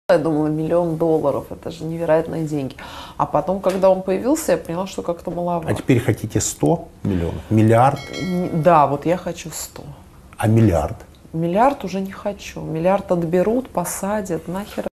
Я думала, $1 000 000, это же невероятные деньги. А потом, когда он появился, я поняла, что как-то маловато. А теперь хотите 100 миллионов? Миллиард? Да, вот я хочу 100. А миллиард? Миллиард уже не хочу. Миллиард отберут, посадят, нахер.